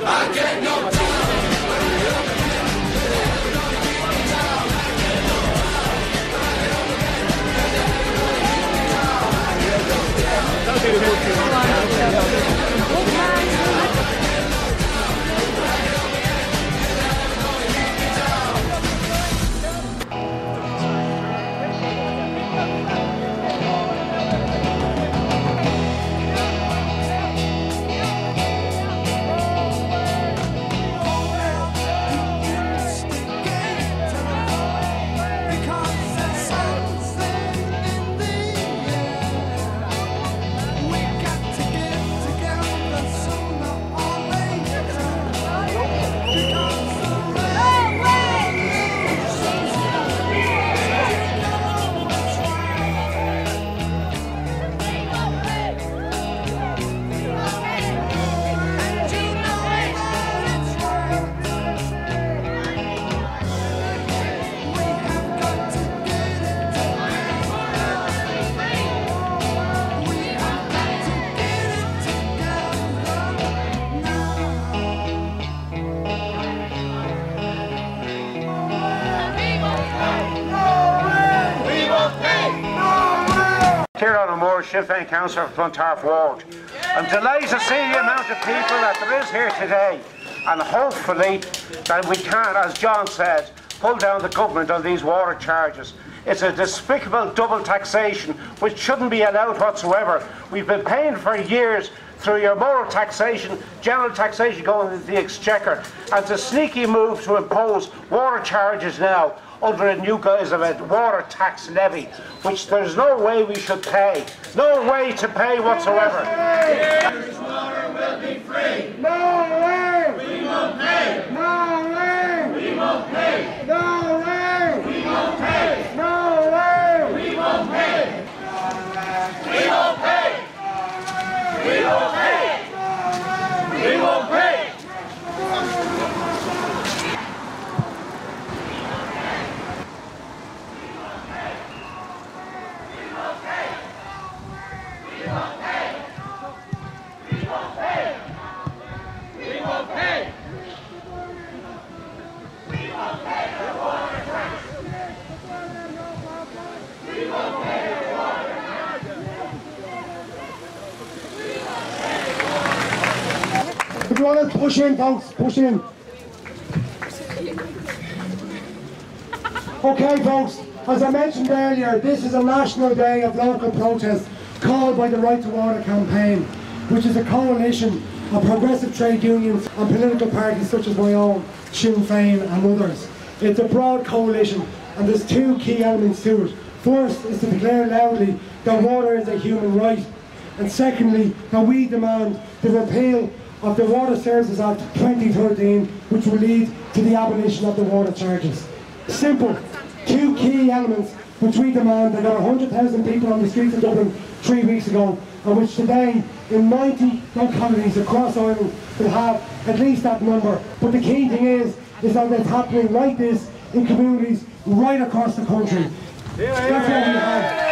Ciarán O'Moore, Sinn Féin Councillor for Clontarf Ward. I'm delighted to see the amount of people that there is here today, and hopefully that we can, as John said, pull down the government on these water charges. It's a despicable double taxation which shouldn't be allowed whatsoever. We've been paying for years through your moral taxation, general taxation going into the exchequer, and it's a sneaky move to impose water charges now under a new guise of a water tax levy, which there's no way we should pay. No way to pay whatsoever. Irish water will be free. No way! We won't pay. No way! We won't pay. No way! We won't pay. No way! We won't pay. We won't pay. We won't pay. We won't pay. If you want to push in, folks, push in. Okay, folks, as I mentioned earlier, this is a national day of local protest called by the Right to Water campaign, which is a coalition of progressive trade unions and political parties such as my own, Sinn Féin and others. It's a broad coalition and there's two key elements to it. First is to declare loudly that water is a human right, and secondly, that we demand the repeal of the Water Services Act 2013, which will lead to the abolition of the water charges. Simple. Two key elements which we demand. There got 100,000 people on the streets of Dublin 3 weeks ago, and which today in 90 localities across Ireland will have at least that number. But the key thing is that it's happening like this in communities right across the country. That's what we have.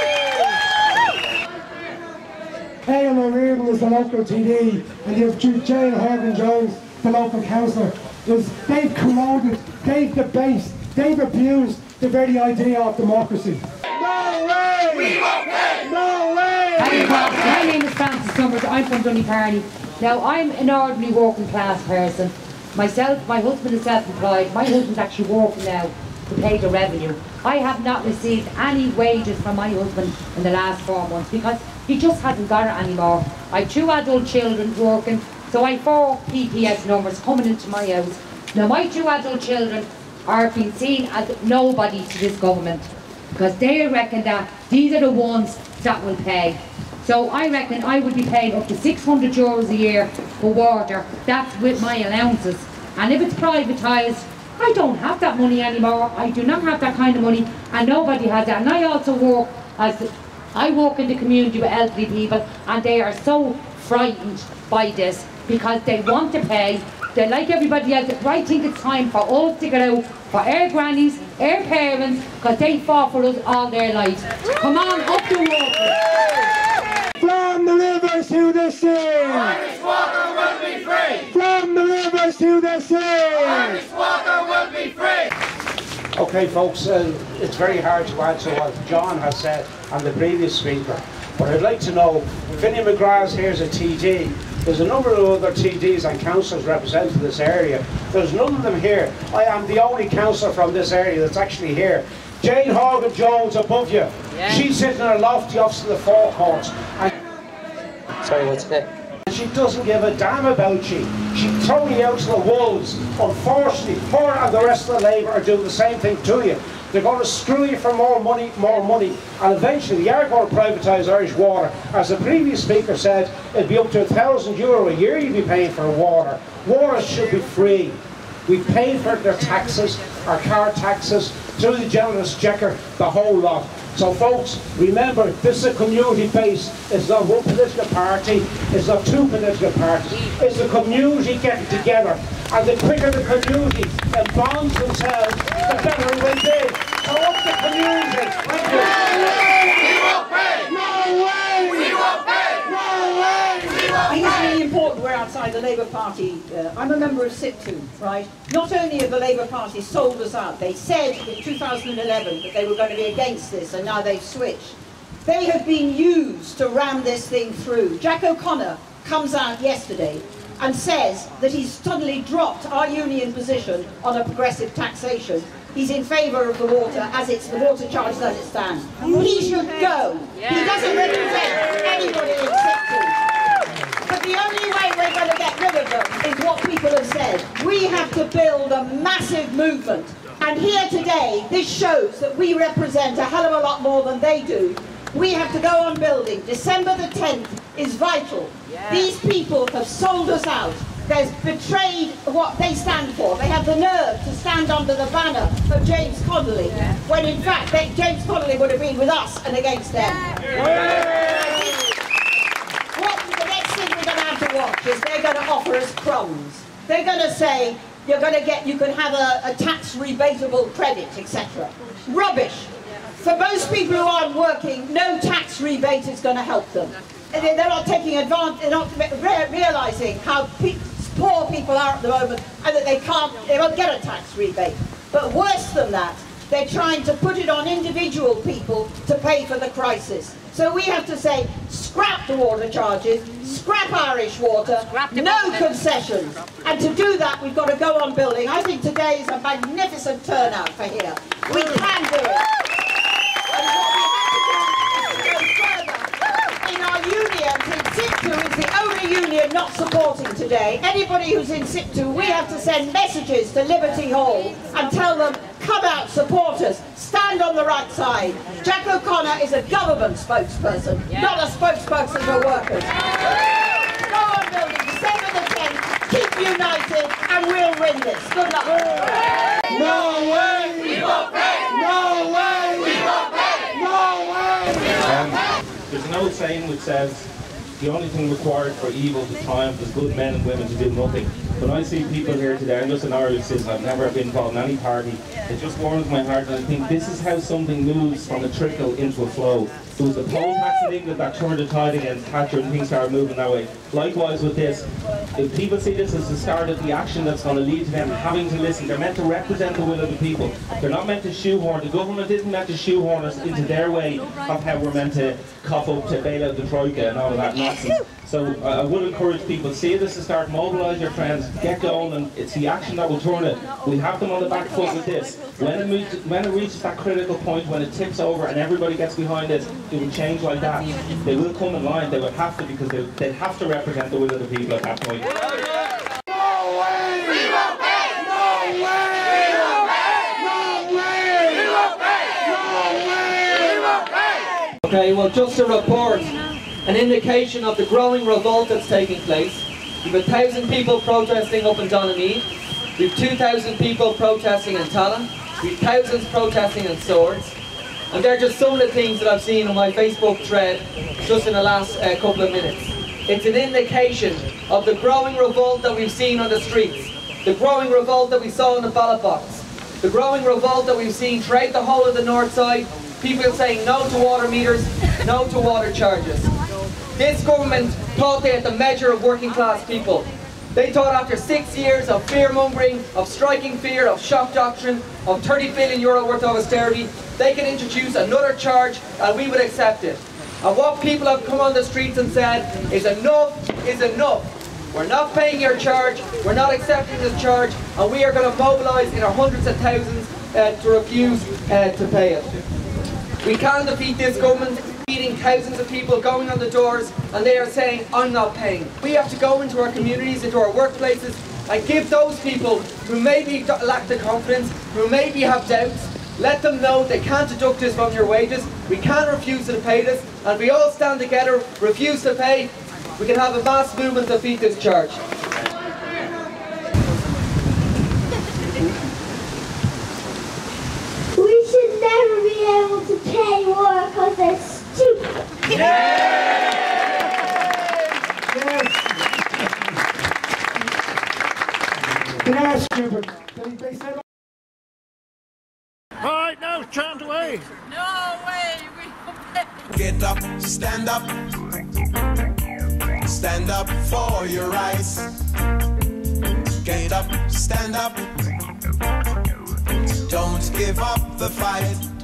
Aodhán O'Ríordáin is the local TD, and you have Jane Horgan-Jones, the local councillor. They've corroded, they've debased, they've abused the very idea of democracy. No way! We won't pay! No way! My name is Frances Summers, I'm from Donaghmede. Now I'm an ordinary working class person. Myself, my husband is self-employed, my husband's actually working now to pay the revenue. I have not received any wages from my husband in the last 4 months because he just hasn't got it anymore. I have 2 adult children working, so I have 4 PPS numbers coming into my house. Now my 2 adult children are being seen as nobody to this government because they reckon that these are the ones that will pay. So I reckon I would be paid up to €600 a year for water. That's with my allowances. And if it's privatised, I don't have that money anymore. I do not have that kind of money, and nobody has that. And I also work in the community with elderly people, and they are so frightened by this because they want to pay. They like everybody else. I think it's time for us to get out for our grannies, our parents, because they fought for us all their lives. Come on, up the water. From the rivers to the sea. Irish water will be free. From the to the sea! Irish water will be free! Okay, folks, it's very hard to answer what John has said and the previous speaker, but I'd like to know, Vinnie McGrath's here as a TD. There's a number of other TDs and councillors representing this area. There's none of them here. I am the only councillor from this area that's actually here. Jane Horgan-Jones above you. Yeah. She's sitting in her lofty office in the forecourts. Sorry, what's that? And she doesn't give a damn about you. She'd throw you out to the wolves. Unfortunately, her and the rest of the Labour are doing the same thing to you. They're going to screw you for more money, and eventually they are going to privatise Irish water. As the previous speaker said, it'd be up to €1,000 a year you'd be paying for water. Water should be free. We've paid for their taxes, our car taxes, through the general exchequer, the whole lot. So folks, remember, this is a community base. It's not one political party, it's not two political parties. It's the community getting together. And the quicker the community bonds themselves, the better it will be. So up the community. Thank you. We won't pay! No way! We won't pay! No way! We I won't think it's pay! really important we're outside the Labour Party. I'm a member of SIPTU, right? Not only have the Labour Party sold us out, they said in 2011 that they were going to be against this, and now they've switched. They have been used to ram this thing through. Jack O'Connor comes out yesterday and says that he's suddenly dropped our union position on a progressive taxation. He's in favour of the water as it's the water charges as it stands. He should go. He doesn't represent anybody in SIPTU. But the only way we're going to get rid of them is what people have said. We have to build a massive movement. And here today, this shows that we represent a hell of a lot more than they do. We have to go on building. December the 10th is vital. These people have sold us out. They've betrayed what they stand for. They have the nerve to stand under the banner of James Connolly, when in fact James Connolly would have been with us and against them. The next thing we're going to have to watch is they're going to offer us crumbs. They're going to say you can have a tax rebatable credit, etc. Rubbish. For most people who aren't working, no tax rebate is going to help them. They're not taking advantage, they're not realising how poor people are at the moment and that they won't get a tax rebate. But worse than that, they're trying to put it on individual people to pay for the crisis. So we have to say, scrap the water charges, scrap Irish water, no concessions. And to do that, we've got to go on building. I think today is a magnificent turnout for here. We can do it. And what we have to do is go further. In our unions, in SIPTU is the only union not supporting today. Anybody who's in SIPTU, we have to send messages to Liberty Hall and tell them, come out, support us, stand on the right side. Jack O'Connor is a government spokesperson, not a spokesperson for workers. Go on building, December the 10th, keep united, and we'll win this. Good luck. No way! We won't pay! No way! We won't pay! No way! There's an old saying which says, the only thing required for evil to triumph is good men and women to do nothing. When I see people here today, I'm just an Irish citizen, I've never been involved in any party, it just warms my heart, and I think this is how something moves from a trickle into a flow. It was the poll tax in England that turned the tide against Thatcher and things started moving that way. Likewise with this, if people see this as the start of the action that's going to lead to them having to listen, they're meant to represent the will of the people. They're not meant to shoehorn, the government isn't meant to shoehorn us into their way of how we're meant to cough up to bail out the Troika and all of that nonsense. So I would encourage people, see this to start, mobilise your friends, get going, and it's the action that will turn it. We have them on the back foot with this. When it reaches that critical point, when it tips over and everybody gets behind it, it will change like that. They will come in line, they will have to, because they have to represent the will of the people at that point. No way! We won't pay! No way! We won't pay! We won't pay! Okay, well, just a report, an indication of the growing revolt that's taking place. We've 1,000 people protesting up in Donaghmede. We've 2,000 people protesting in Tallinn. We've thousands protesting in Swords. And they're just some of the things that I've seen on my Facebook thread just in the last couple of minutes. It's an indication of the growing revolt that we've seen on the streets, the growing revolt that we saw in the ballot box, the growing revolt that we've seen throughout the whole of the north side, people saying no to water meters, no to water charges. This government thought they had the measure of working class people. They thought after 6 years of fear-mongering, of striking fear, of shock doctrine, of €30 billion worth of austerity, they could introduce another charge and we would accept it. And what people have come on the streets and said is enough is enough. We're not paying your charge, we're not accepting this charge, and we are going to mobilise in our hundreds of thousands to refuse to pay it. We can defeat this government, meeting thousands of people going on the doors, and they are saying, I'm not paying. We have to go into our communities, into our workplaces, and give those people who maybe lack the confidence, who maybe have doubts, let them know they can't deduct this from your wages, we can't refuse to pay this, and if we all stand together, refuse to pay, we can have a mass movement to defeat this charge. We should never be able to pay more because they're stupid. They are stupid. They said... Right, now chant away. No way, we will pay. Get up, stand up. Stand up for your rights. Get up, stand up. Don't give up the fight.